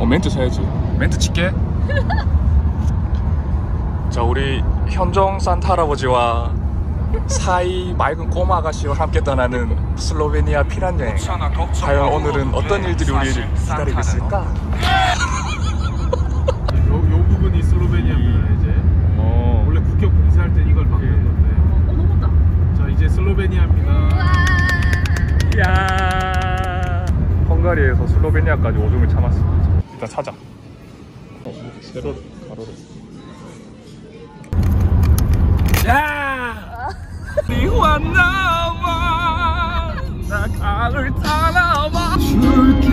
멘트 쳐야지. 멘트 칠게. 자, 우리 현종 산타 할아버지와 사이 맑은 꼬마 아가씨와 함께 떠나는 슬로베니아 피난 여행. 과연 오늘은 어떤 일들이 우리를 기다리고 있을까? 요 부분이 슬로베니아입니다. 이제 원래 국경 봉쇄할 때 이걸 막는 건데. 넘었다. 자, 이제 슬로베니아입니다. 이야. 헝가리에서 슬로베니아까지 오줌을 참았습니다. 일단 찾아. 세로로 가로로. 야! 니와 나와 나 강을 따라와 줄게.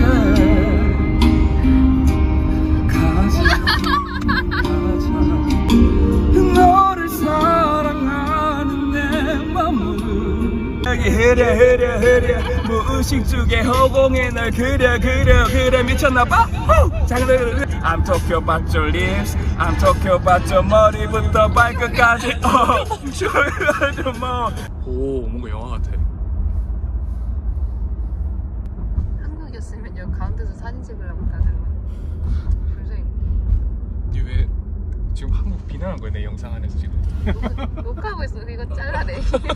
가자 너를 사랑하는 내 맘을 여기 흐려 무의식 중에 허공에 널 그려 미쳤나봐. I'm talking about your lips, I'm talking about your 머리부터 발끝까지. 오, 뭔가 영화 같아. 한국이었으면 여기 가운데서 사진 찍으려고 다들 불쌍해. 니 왜 지금 한국 비난한 거야, 내 영상 안에서 지금? 욕하고 있어. 이거 잘라내.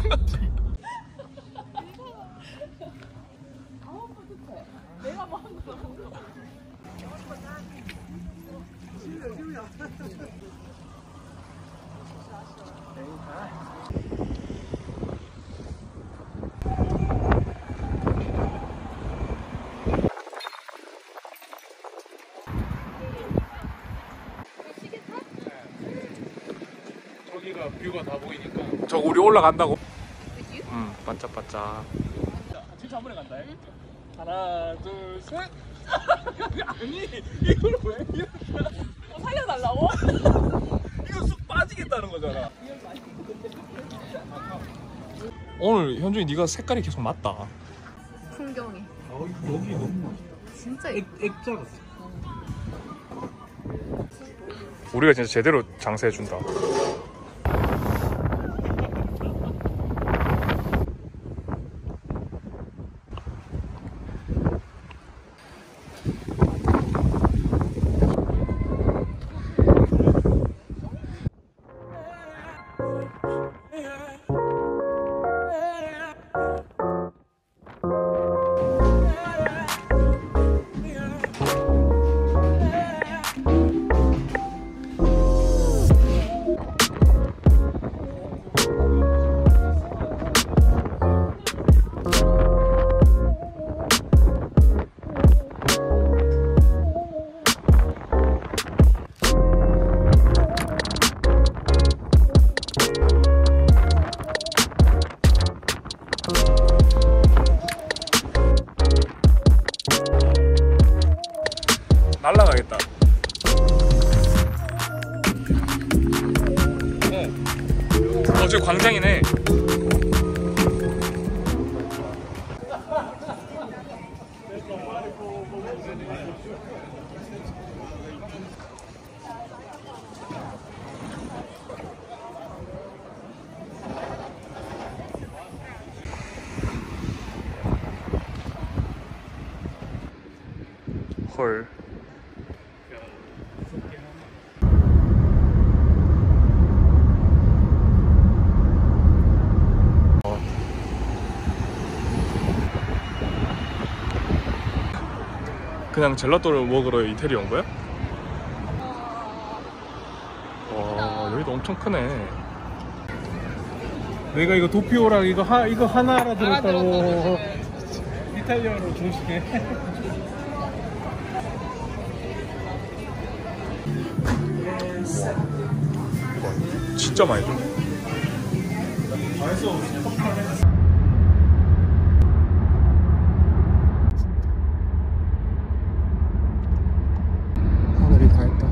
저기가 뷰가 다 보이니까. 저거 우리 올라간다고? 응, 반짝반짝. 진짜 한 번에 간다. 응? 하나, 둘, 셋. 아니, 이걸 왜 이렇게 살려달라고? 이거 쑥 빠지겠다는 거잖아. 오늘 현중이 네가 색깔이 계속 맞다. 풍경이. 여기 너무 멋있다. 진짜 액자 같아. 우리가 진짜 제대로 장사해준다. 날라가겠다. 저기 광장이네. 헐. 그냥 젤라또를 먹으러 이태리 온 거야? 와, 여기도 엄청 크네. 내가 이거 도피오랑 이거 하나 알아들었다고. 이탈리아로 조심해. 진짜 많이 줘. 맛있어. 하늘이 다 했다.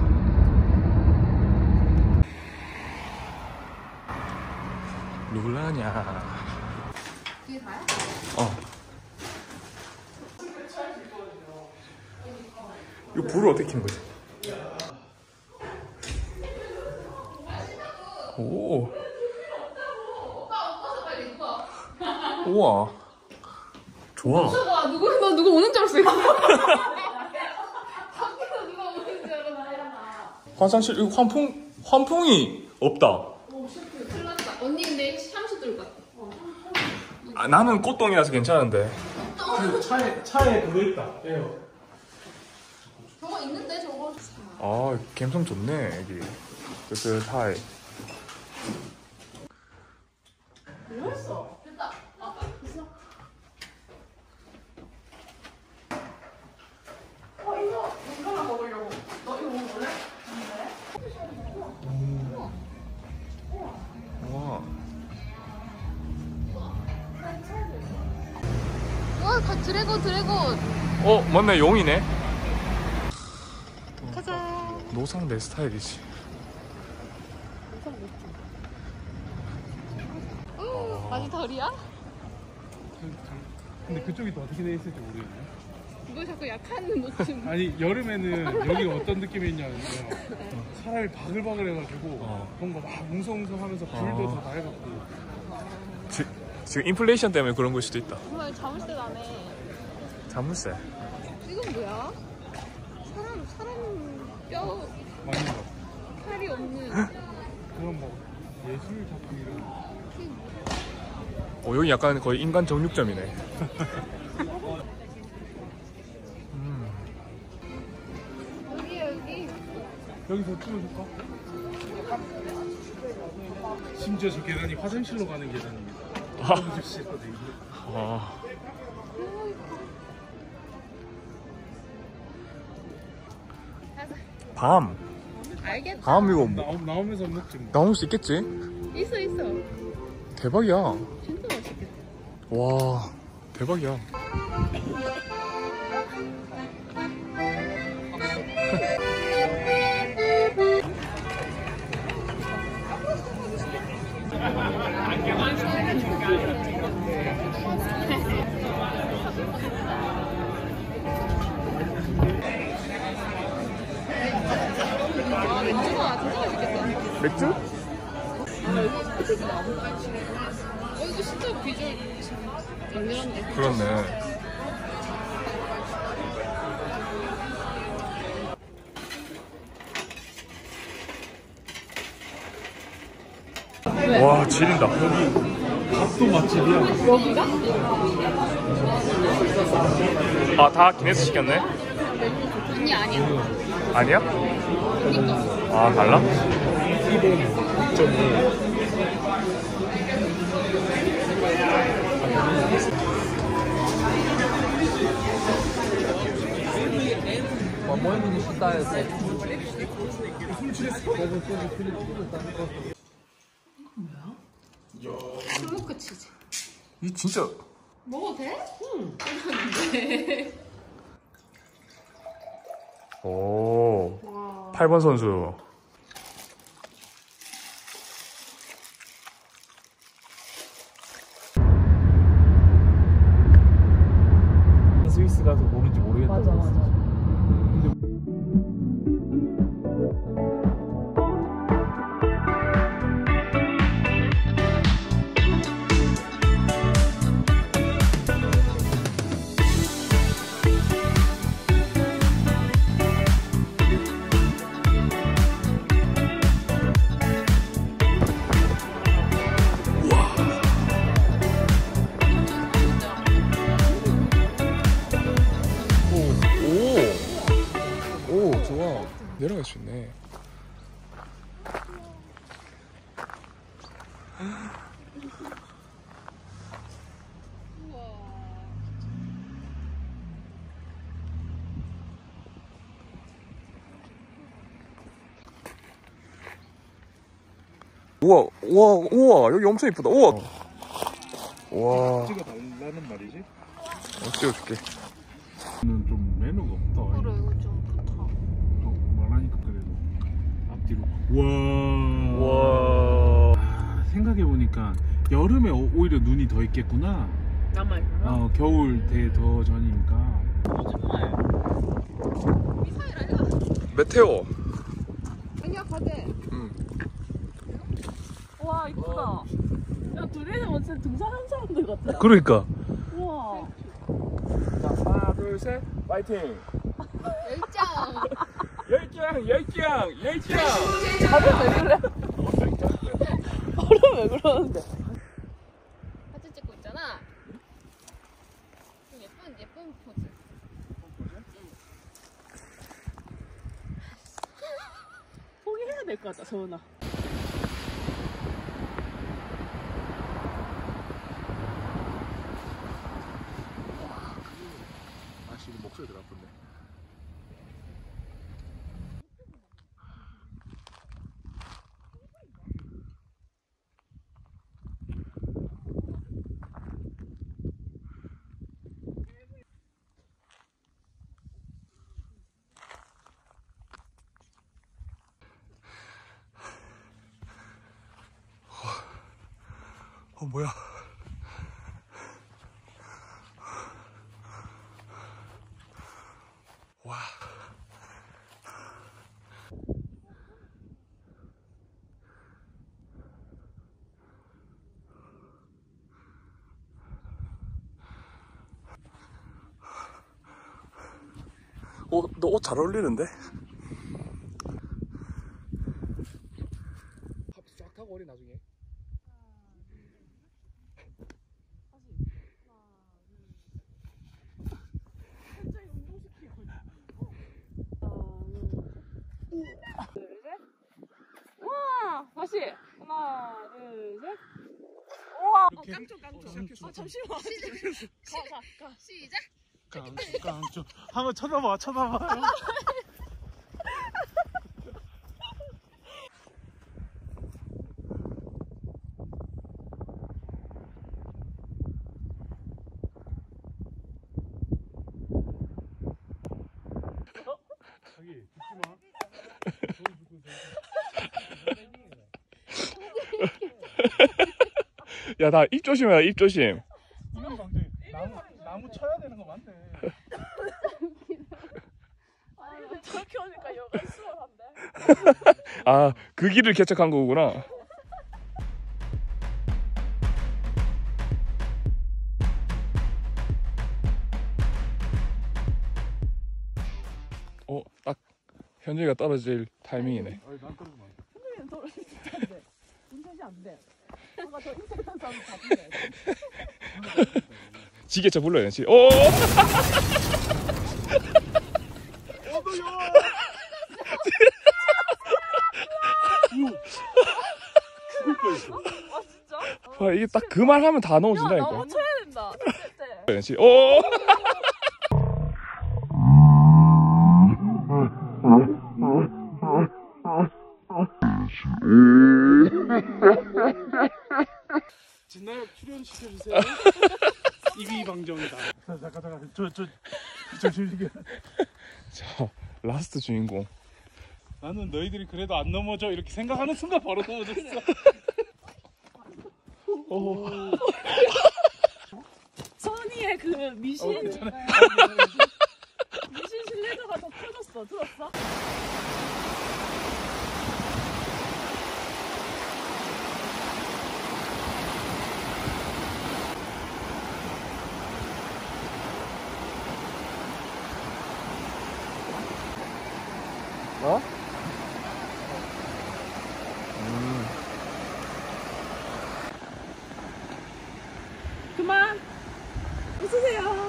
룰라냐. 뒤에 다야? 이거 불을 어떻게 켜는 거지? 오. 우와. 좋아. 와, 누구 오는 줄 알았어. 밖에서 누가 화장실 이거 환풍이 없다. 오 셰프 큰일 났다. 언니 근데 향수 들고 갔다. 아, 나는 꽃동이라서 괜찮은데. 차에 그거 있다. 에어. 저거 있는데 저거. 아, 감성 좋네 여기. 뜨뜻하이. 뭐 했어? 됐다. 됐어. 이거 하나 먹으려고. 너 이거 먹을래? 와. 와, 다 드래곤. 맞네 용이네. 가자. 노상 내 스타일이지. 많이 덜이야? 근데 그쪽이 또 어떻게 돼 있을지 모르겠네. 너 자꾸 약한 모습. 아니 여름에는 여기가 어떤 느낌이냐면 사람이 바글바글 해가지고 뭔가 막 웅성웅성하면서 불도 더 밝았고. 지금 인플레이션 때문에 그런 걸 수도 있다. 정말 자물쇠 나네. 자물쇠. 이건 뭐야? 사람 뼈 맞는 것 같아. 팔이 없는. 그런 뭐 예술 작품 이런. 여기 약간 거의 인간 정육점이네. 여기. 여기서 찍어줄까? 심지어 저 계단이 화장실로 가는 계단입니다. 아. 밤. 알겠다. 밤 이거 뭐 나오면서 먹지 뭐. 나올 수 있겠지? 있어. 대박이야. 진짜 맛있겠다. 와, 대박이야. 맥주가 진짜 맛있겠다. 맥주? 이거 진짜 비주얼 강렬한데. 그렇네. 와, 지린다. 밥도 맛집이야. 여기가? 아, 다 기네스 시켰네? 아니 아니야. 아니야? 아, 달라? По-моему, не считается. 스모크 치즈. 이 진짜. 먹어도 돼? 응. 괜찮은데. 오. 와. 8번 선수. 스위스 가서 모른지 모르겠다. 맞아. 오, 좋아. 내려갈 수 있네. 우와, 여기 엄청 이쁘다. 우와. 와. 찍어달라는 말이지? 찍어줄게. 좀 매너가 없다. 그래 이거 좀 좋다. 말하니까 그래도 앞뒤로. 와. 생각해보니까 여름에 오히려 눈이 더 있겠구나. 나만. 겨울 더 전이니까. 미사일 아니야? 메테오. 아니야 가게. 와 이쁘다. 야 둘이는 완전 등산한 사람들 같아. 그러니까. 우와. 자, 하나, 둘, 셋, 파이팅. 열정. 열정. 열정. 다들 왜 그래? 얼음 왜 그러는데? 사진 찍고 있잖아. 좀 예쁜 포즈. 포기해야 될 것 같다, 서은아. 아씨 목소리 들어 아픈데. 뭐야? 와. 너 옷 잘 어울리는데? 합수 쫙 타고 오리 나중에. 우와! 다시! 하나, 둘, 셋! 우와! 깡총! 잠시만! 가! 시작. 깡깡깡. 한번 쳐다봐요. 자기 듣지 마. 야, 나 입 조심해라, 입 조심. 이런 방송이 나무 쳐야 되는 거 맞네. 아니, 저렇게 오니까 여가 수월한데? 아, 그 길을 개척한 거구나. 딱 현주이가 떨어질 타이밍이네. 난 떨어지면 안 돼. 선생님 떨어질 텐데. 운전이 안 돼. 뭔가 저 인생한 사람 잡으면 지게차 불러야 지. 오! 아, 진짜? 와, 이게 딱 그 말 하면 다 야, 나 넣어준다니까. 맞춰야 된다. 그렇지. 오! 진나역 출연시켜주세요. 입이 방정이다. 잠깐. 저 주식이. 자, 라스트 주인공. 나는 너희들이 그래도 안 넘어져 이렇게 생각하는 순간 바로 넘어졌어. 선이의 그 미신 미신 신뢰도가 더 커졌어. 들었어? 어? 그만 웃으세요.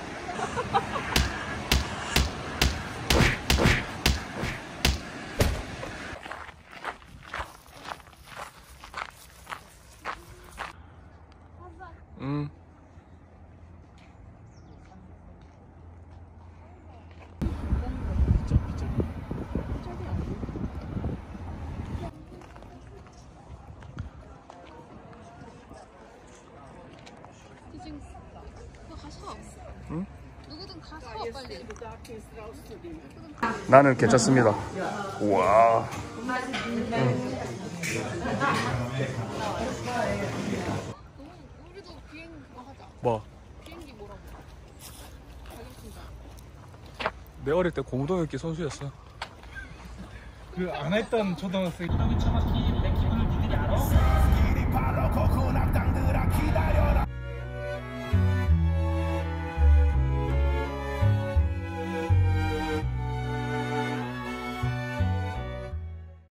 너 가서. 응? 누구든 가서 빨리. 나는 괜찮습니다. 우와. 우리도 비행 그거 하자. 뭐? 비행기 뭐라고? 내 어릴 때 고무동역기 선수였어. 그 안 했던 초등학생. 정확히 내 기분을 니들이 알아?